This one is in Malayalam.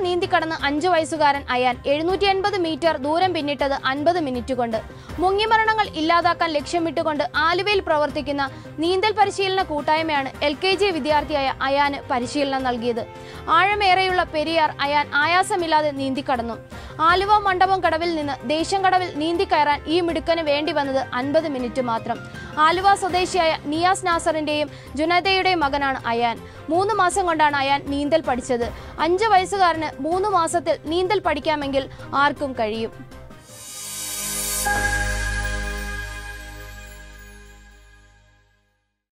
നീന്തിക്കടന്ന് 5 വയസ്സുകാരൻ അയാൻ 780 മീറ്റർ ദൂരം പിന്നിട്ടത് 50 മിനിറ്റ് കൊണ്ട്. മുങ്ങിമരണങ്ങൾ ഇല്ലാതാക്കാൻ ലക്ഷ്യമിട്ടുകൊണ്ട് ആലുവയിൽ പ്രവർത്തിക്കുന്ന നീന്തൽ പരിശീലന കൂട്ടായ്മയാണ് LKG വിദ്യാർത്ഥിയായ അയാന് പരിശീലനം നൽകിയത്. ആഴമേറെയുള്ള പെരിയാർ അയാൻ ആയാസമില്ലാതെ നീന്തിക്കടന്നു. ആലുവ മണ്ഡപം കടവിൽ നിന്ന് ദേശം കടവിൽ നീന്തിക്കയറാൻ ഈ മിടുക്കന് വേണ്ടി വന്നത് 50 മിനിറ്റ് മാത്രം. ആലുവ സ്വദേശിയായ നിയാസ് നാസറിന്റെയും ജുനൈദയുടെയും മകനാണ് അയാൻ. 3 മാസം കൊണ്ടാണ് അയാൻ നീന്തൽ പഠിച്ചത്. 5 വയസ്സുകാരന് 3 മാസത്തിൽ നീന്തൽ പഠിക്കാമെങ്കിൽ ആർക്കും കഴിയും.